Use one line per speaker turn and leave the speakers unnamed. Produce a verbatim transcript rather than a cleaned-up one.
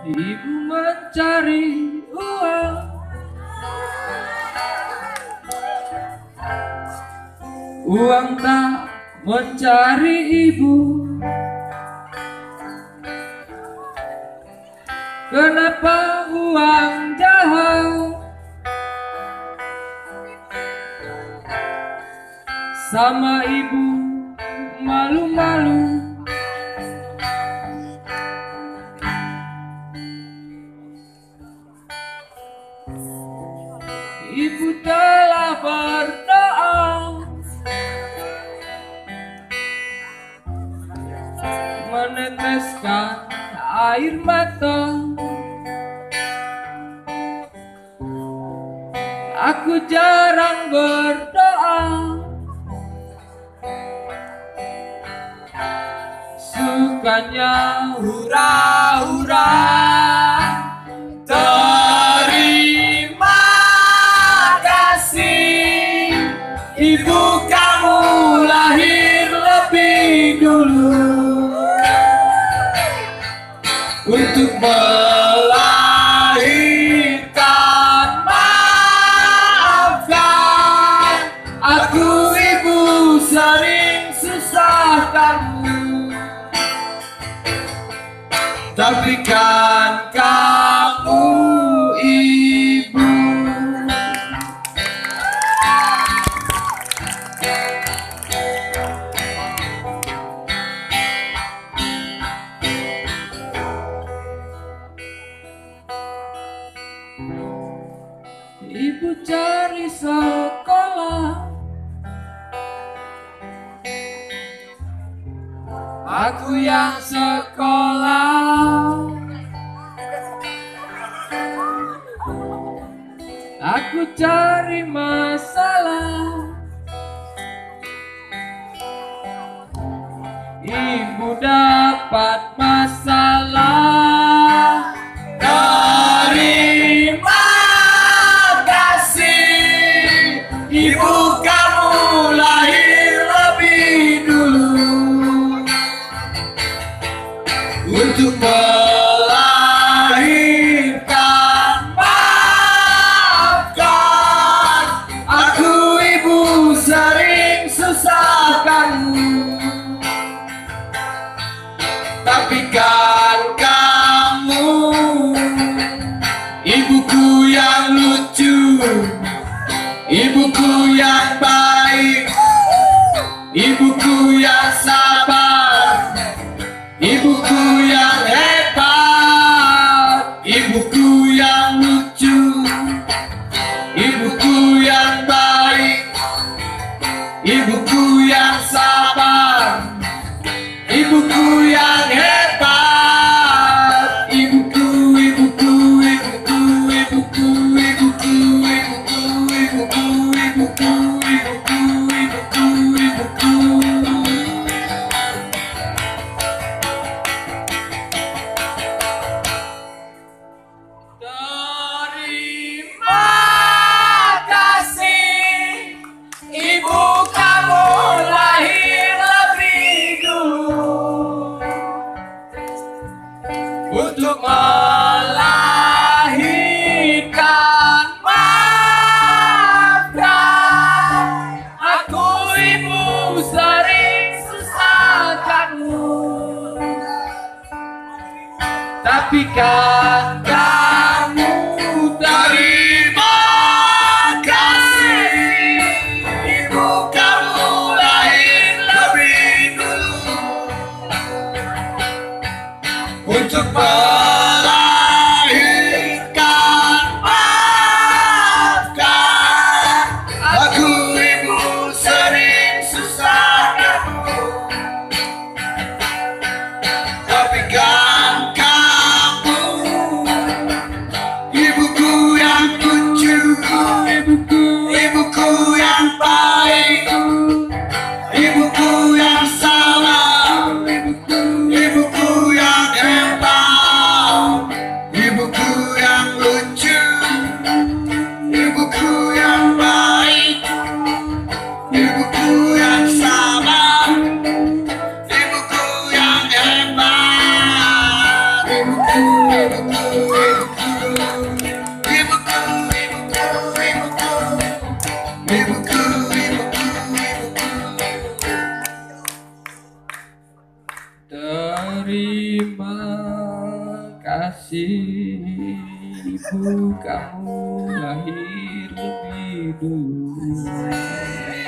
Ibu mencari uang, uang tak mencari ibu. Kenapa uang jahat sama ibu malu-malu? Ibu telah berdoa, meneteskan air mata. Aku jarang berdoa, sukanya hura-hura. Terima kasih, ibu, kamu lahir lebih dulu untuk melahirkan. Maafkan aku, ibu, sering susah kamu, tapi kan kamu ibu. Ibu cari sekolah, aku yang sekolah. Aku cari masalah, ibu dapat masalah. Terima kasih, ibu, kamu lahir lebih dulu untuk melahirkan. Maafkan aku, ibu, sering susah kamu, tapi kan kamu ibuku yang lucu, ibuku yang baik, ibuku yang sabar, ibuku yang hebat, ibuku yang lucu, ibuku yang baik, ibuku yang sabar, ibuku yang hebat, ibuku, ibuku, ibuku, ibuku, ibuku, ibuku, ibuku, ibuku, ibuku, ibuku, ibuku. Terima kasih, ibu, kamu lahir lebih dulu untuk melahirkan. Maafkan aku, ibu, sering susah kamu, tapi kan kamu. Terima kasih, ibu, kamu lahir lebih dulu untuk melahirkan. Maafkan aku, ibu, sering susah kamu, tapi kan kamu
kasih ibu kamu lahir lebih dulu.